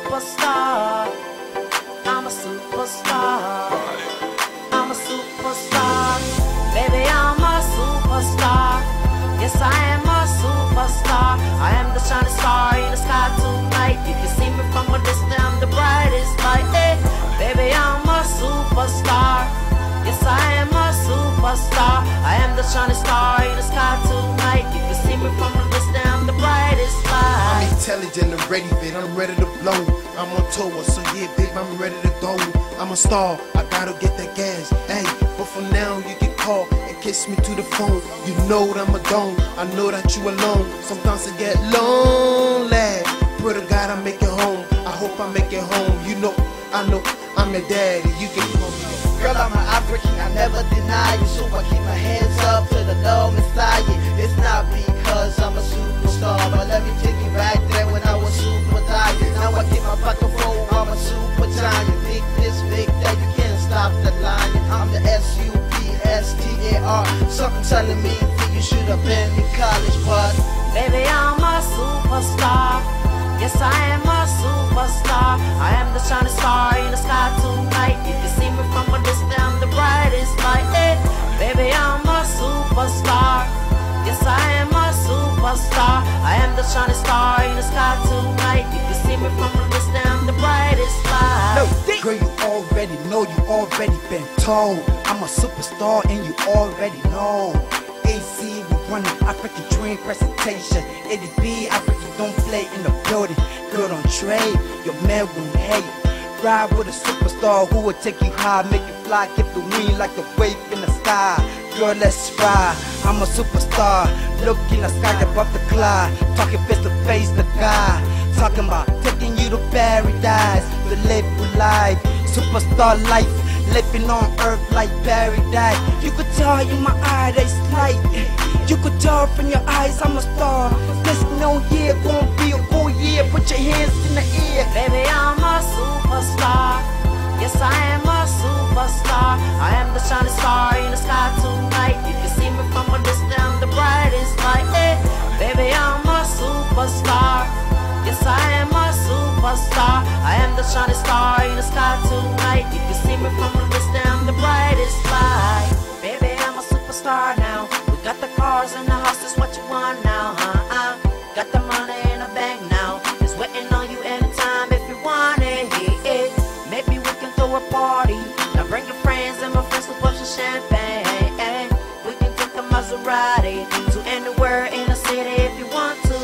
superstar. I'm a superstar. I'm a superstar. Baby, I'm a superstar. Yes, I am a superstar. I am the shining star in the sky tonight. You can see me from a distance, I'm the brightest light. Hey, baby, I'm a superstar. Yes, I am a superstar. I am the shining star in the sky tonight. You can see me from a distance, I'm the brightest light. I'm intelligent and ready, babe, I'm ready to blow. I'm on tour, so yeah, babe, I'm ready to go. I'm a star, I gotta get that gas. Hey, but for now, you can call and kiss me to the phone. You know that I'm a dome, I know that you alone. Sometimes I get lonely. Pray to God I make it home. I hope I make it home. You know, I know I'm your daddy. You can call me. Girl, I'm an African, I never deny you. So I keep my hands up to the Lord Messiah. It's not because I'm a superstar, but let me take you back there when I was super tired. Now I get my pocket full, I'm a super giant. Big this big that you can't stop the lion. I'm the SUPSTAR. Something telling me that you should have been in college, but baby, I'm a superstar. Yes, I am a superstar. I am the shining star in the sky tonight. You can see me from a distance, I'm the brightest light. Hey, baby, I'm a superstar. Yes, I am a superstar. I am the shining star in the sky tonight. You can see me from a distance, I'm the brightest light. Girl, you already know, you already been told. I'm a superstar and you already know. AC, we run an African dream presentation. Eddie B, African don't play in the building. Girl, don't trade, your man won't hate. Ride with a superstar who will take you high, make you fly, give the wing like a wave in the sky. Girl, let's fly. I'm a superstar. Look in the sky above the cloud. Talking face to face to God. Talking about taking you to paradise, to live with life. Superstar life, living on earth like paradise. You could tell in my eye that it's light. You could tell from your eyes I'm a star. This no year gonna be a whole year. Put your hands in the air. Baby, I'm a superstar. Yes, I am a superstar. I am the shining star in the sky tonight. You can see me from a distance, I'm the brightest light. Hey, baby, I'm a superstar. Yes, I am a superstar. I am the shining star in the sky tonight. You can see me from a distance, I'm the brightest light. Baby, I'm a superstar now. We got the cars and the houses, what you want now, huh? Got the money in the bank now. It's waiting on you anytime if you want it. Maybe we can throw a party. Now bring your friends and my friends to push the champagne. We can take a Maserati to anywhere in the city if you want to.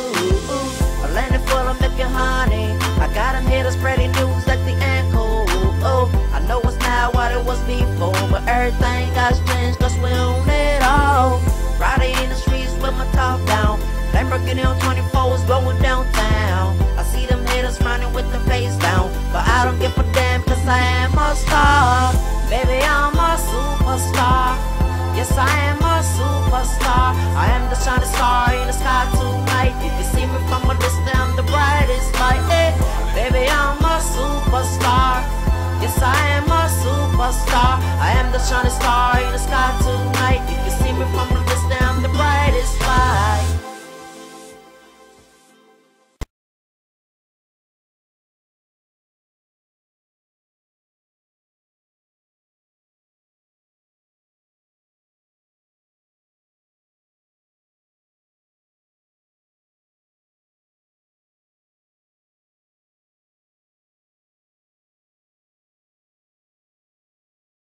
A landing full of milk and honey. I got them here to spreading news like the ankle. Oh, I know it's not what it was before, but everything got changed cause we own it all. Riding in the streets with my top down. Lamborghini on 24s going downtown. I see them haters running with their face down, but I don't give a damn cause I am a star. Baby, I'm a superstar. Yes, I am a superstar. I am the shining star in the sky tonight. You can see me from a distance, I'm the brightest light. Hey, baby, I'm a superstar. Yes, I am a superstar. I am the shining star in the sky tonight. You can see me from a